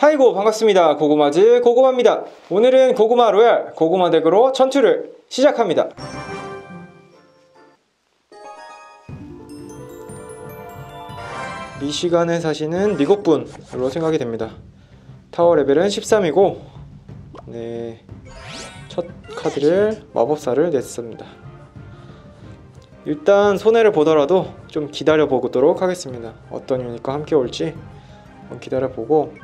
하이고 반갑습니다. 고구마즈 고구마입니다. 오늘은 고구마 로얄 고구마 덱으로 전투를 시작합니다. 미시간에 사시는 미국분으로 생각이 됩니다. 타워 레벨은 13이고 첫 카드를 마법사를 냈습니다. 일단 손해를 보더라도 좀 기다려 보도록 하겠습니다. 어떤 유닛과 함께 올지 한번 기다려 보고,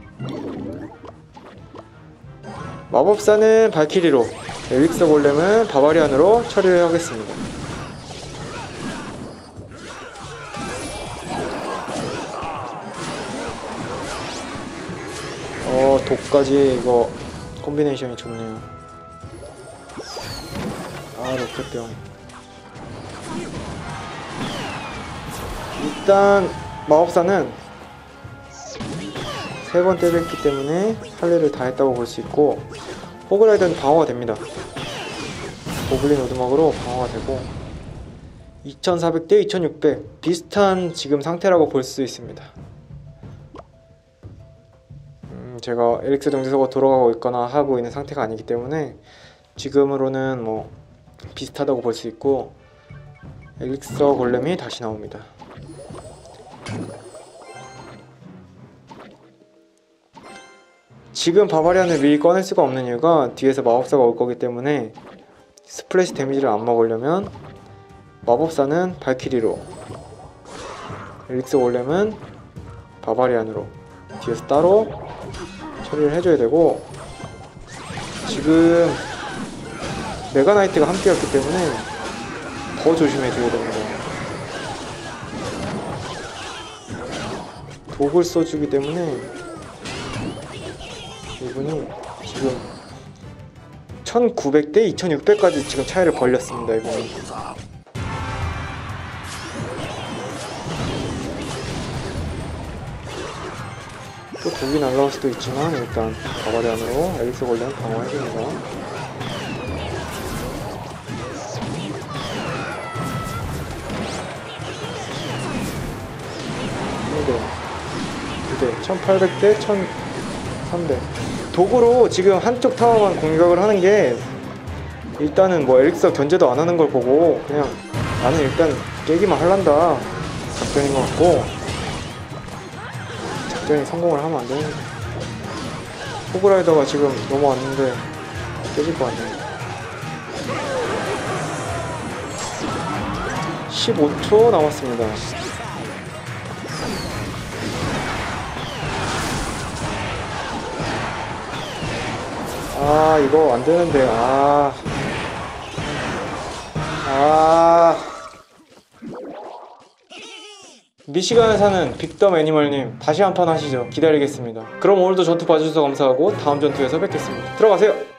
마법사는 발키리로, 엘릭서 골렘은 바바리안으로 처리를 하겠습니다. 독까지 이거 콤비네이션이 좋네요. 로켓병. 일단 마법사는 3번 때렸기 때문에 할 일을 다 했다고 볼 수 있고, 호그라이더는 방어가 됩니다. 고블린 오두막으로 방어가 되고 2400 대 2600 비슷한 지금 상태라고 볼 수 있습니다. 제가 엘릭스 정지서가 돌아가고 있거나 하고 있는 상태가 아니기 때문에 지금으로는 뭐 비슷하다고 볼 수 있고, 엘릭서 골렘이 다시 나옵니다. 지금 바바리안을 미리 꺼낼 수가 없는 이유가 뒤에서 마법사가 올 거기 때문에 스플래시 데미지를 안 먹으려면 마법사는 발키리로, 엘릭서 골렘은 바바리안으로 뒤에서 따로 처리를 해줘야 되고, 지금 메가나이트가 함께였기 때문에 더 조심해줘야 됩니다. 독을 써주기 때문에 이분이 지금 1900 대 2600까지 지금 차이를 벌렸습니다. 이분이 또 독이 날라올 수도 있지만 일단 바바리안으로 엘릭서 골렘 방어해줍니다. 네, 1800 대 1300 독으로 지금 한쪽 타워만 공격을 하는 게, 일단은 뭐 엘릭서 견제도 안 하는 걸 보고 그냥 나는 일단 깨기만 할란다 작전인 것 같고, 작전이 성공을 하면 안 되는, 호그라이더가 지금 넘어왔는데 깨질 것 같네요. 15초 남았습니다. 이거 안 되는데. 미시간에 사는 빅덤 애니멀님, 다시 한판 하시죠. 기다리겠습니다. 그럼 오늘도 전투 봐주셔서 감사하고 다음 전투에서 뵙겠습니다. 들어가세요.